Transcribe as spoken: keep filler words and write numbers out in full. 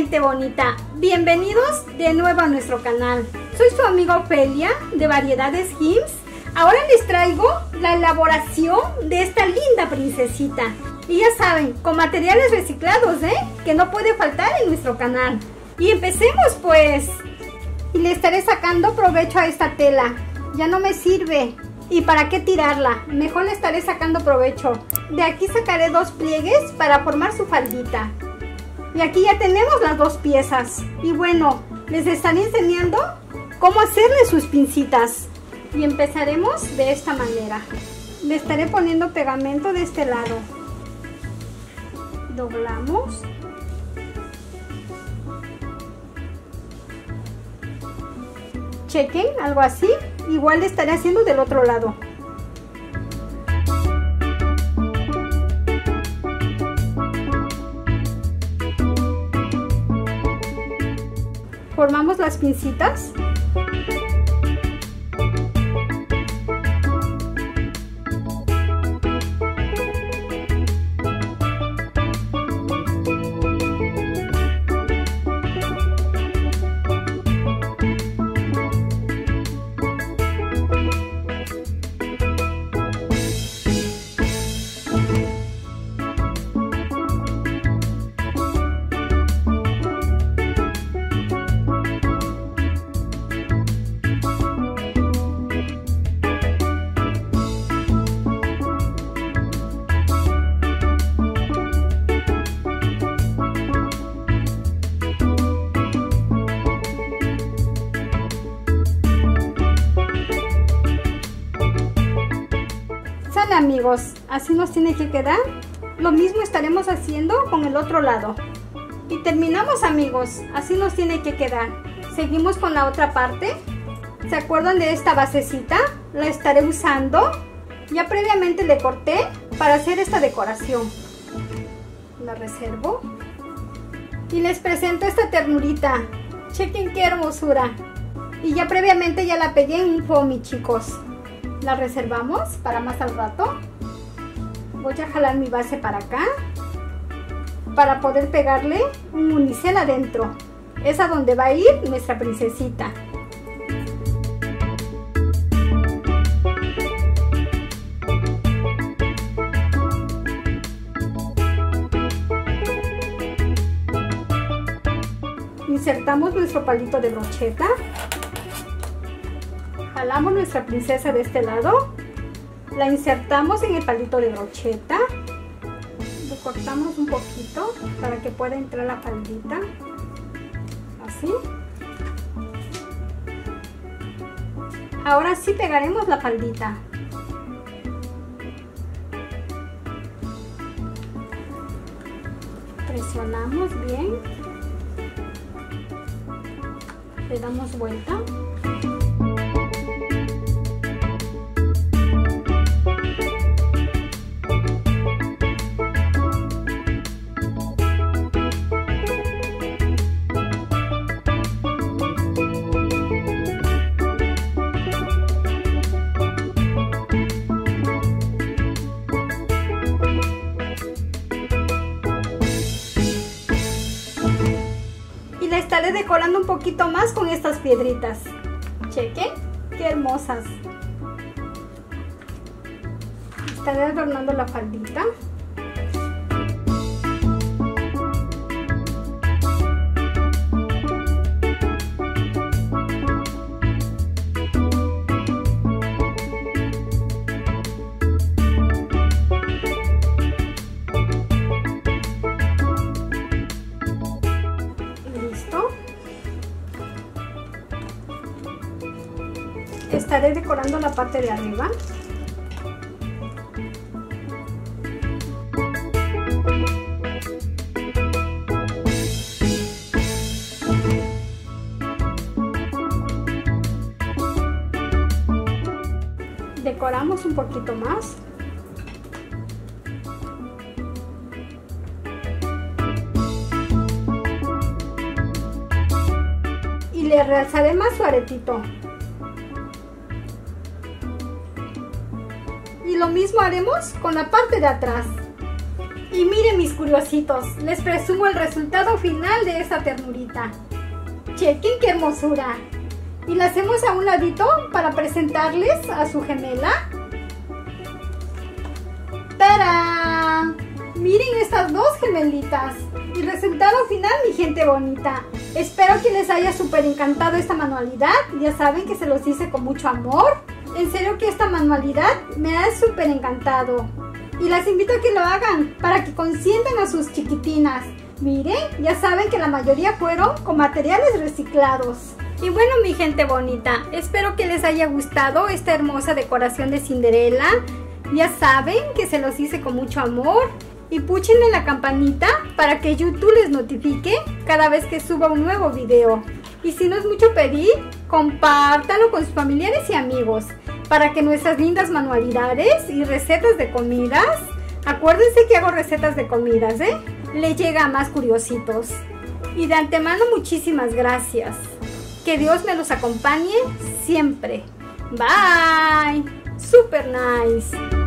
gente bonita, bienvenidos de nuevo a nuestro canal. Soy su amiga Ofelia de Variedades Gims. Ahora les traigo la elaboración de esta linda princesita. Y ya saben, con materiales reciclados, ¿eh? Que no puede faltar en nuestro canal. Y empecemos pues. Y le estaré sacando provecho a esta tela. Ya no me sirve. ¿Y para qué tirarla? Mejor le estaré sacando provecho. De aquí sacaré dos pliegues para formar su faldita. Y aquí ya tenemos las dos piezas. Y bueno, les estaré enseñando cómo hacerle sus pincitas. Y empezaremos de esta manera. Le estaré poniendo pegamento de este lado. Doblamos. Chequen, algo así. Igual le estaré haciendo del otro lado. Formamos las pincitas. Amigos, así nos tiene que quedar. Lo mismo estaremos haciendo con el otro lado. Y terminamos, amigos, así nos tiene que quedar. Seguimos con la otra parte. ¿Se acuerdan de esta basecita? La estaré usando. Ya previamente le corté para hacer esta decoración. La reservo. Y les presento esta ternurita. Chequen qué hermosura. Y ya previamente ya la pegué en un foamy, chicos. La reservamos para más al rato. Voy a jalar mi base para acá para poder pegarle un unicel adentro. Es a donde va a ir nuestra princesita. Insertamos nuestro palito de brocheta. Jalamos nuestra princesa de este lado, la insertamos en el palito de brocheta, lo cortamos un poquito para que pueda entrar la faldita, así. Ahora sí pegaremos la faldita. Presionamos bien, le damos vuelta. Estaré decorando un poquito más con estas piedritas. Chequen, qué hermosas. Estaré adornando la faldita. Estaré decorando la parte de arriba. Decoramos un poquito más. Y le realzaré más su aretito. Y lo mismo haremos con la parte de atrás. Y miren mis curiositos, les presumo el resultado final de esta ternurita. Chequen qué hermosura. Y la hacemos a un ladito para presentarles a su gemela. ¡Tarán! Miren estas dos gemelitas. Y resultado final, mi gente bonita. Espero que les haya súper encantado esta manualidad. Ya saben que se los hice con mucho amor. En serio que esta manualidad me ha súper encantado. Y las invito a que lo hagan para que consientan a sus chiquitinas. Miren, ya saben que la mayoría fueron con materiales reciclados. Y bueno, mi gente bonita, espero que les haya gustado esta hermosa decoración de Cinderella. Ya saben que se los hice con mucho amor. Y púchenle la campanita para que YouTube les notifique cada vez que suba un nuevo video. Y si no es mucho pedir, compártalo con sus familiares y amigos para que nuestras lindas manualidades y recetas de comidas, acuérdense que hago recetas de comidas, ¿eh? Le llega a más curiositos. Y de antemano muchísimas gracias. Que Dios me los acompañe siempre. Bye. Super nice.